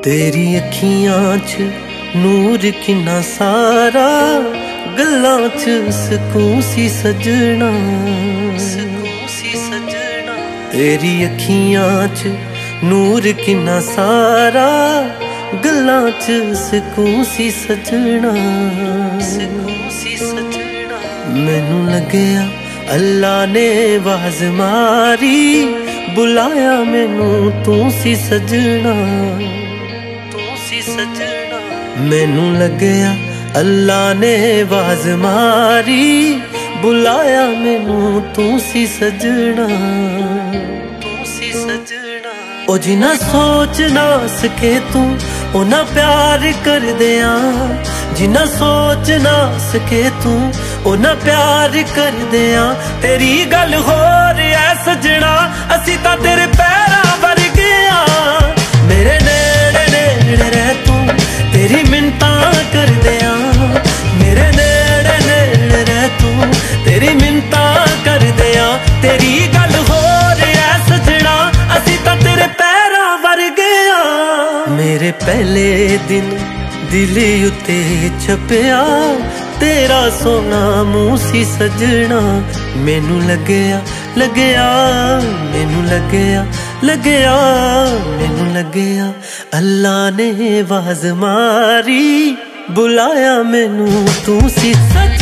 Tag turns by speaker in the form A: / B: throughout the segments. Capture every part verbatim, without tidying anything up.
A: तेरी अखियां च नूर किन्ना सारा, गल्लां च सकून सी सजना, सकून सी सजना। तेरी अखियां च नूर किन्ना सारा, गल्लां च सकून सी सजना, सकून सी सजना। मैनू लगया अल्लाह ने आवाज मारी, बुलाया मैनू तू सी सजना, तू सी सजना। मैनू लगया अल्लाह ने आवाज मारी, बुलाया मैनू तू सी सजना, तू सी सजना। ओ जिन्ना सोच ना सके तू उन्ना प्यार कर दिया, जिन्ना सोच ना सके तू उन्ना प्यार कर दिया। तेरी गल हो रहा सजना, असी तां तेरे पैरां वर्गे आ। मेरे नेड़े नेड़े रह तू, तेरी मिन्नतां कर दिया। मेरे नेड़े नेड़े रह तू, तेरी मिन्नतां कर दिया। तेरी गल हो रहा सजना, असी तां तेरे पैरां वर्गे आ। मेरे पहले दिन दिल उत्ते छपया, तेरा सोना मुँह सी सजना। मैनू लगया लगया मैनू लगया लगया मैनू लगया अल्लाह ने आवाज मारी, बुलाया मैनू तू सी सजना।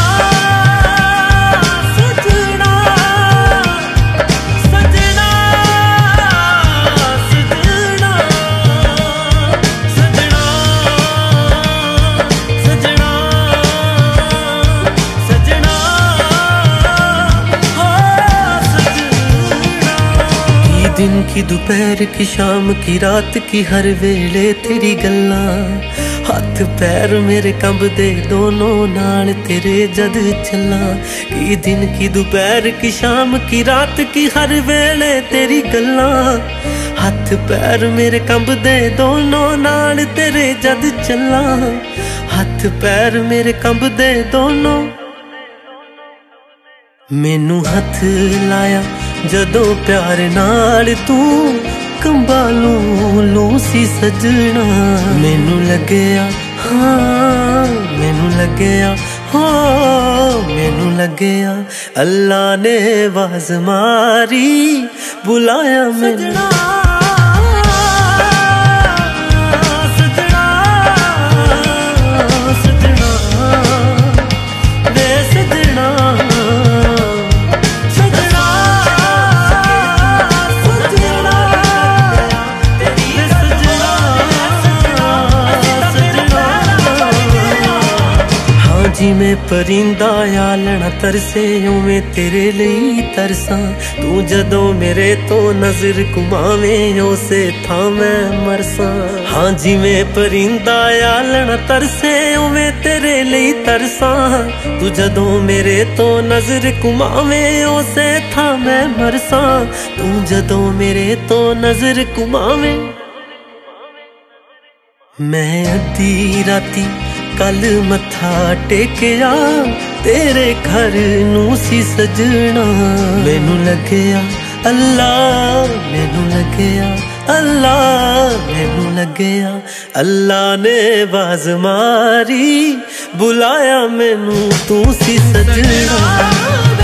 A: दिन की दोपहर की शाम की रात की हर वेले तेरी गल्लां, हाथ पैर मेरे कंबदे दोनों नाल तेरे जद चला। की दिन की दोपहर की शाम की रात की हर वेले तेरी गल्लां, हाथ पैर मेरे कंबदे दोनों नाल तेरे जद चला। हाथ पैर मेरे कंबदे दोनों, मैनू हथ लाया जदों प्यार नाल तू, कंबालू लू सी सजना। मैनू लगया हाँ मैनू लगया हाँ मैनू लगया अल्लाह ने आवाज मारी, बुलाया मैनू जिमें परिंदा आलना तरसे, उवें तेरे लिए तरसा। तू जदों मेरे तो नजर घुमावें, उसे थां मैं मरसा। हाँ जिमें परिंदा आलना तरसे, उवें तेरे लिए तरसा। तू जदों मेरे तो नजर घुमावें, उसे थां मैं मरसा। तू जदों मेरे तो नजर घुमावें। मैं अद्धी राती कल मत्था टेकया, तेरे घर नू सी सजना। मैनू लगया अल्लाह मैनू लगया अल्लाह मैनू लगया अल्लाह ने आवाज मारी, बुलाया मैनू तू सी सजना।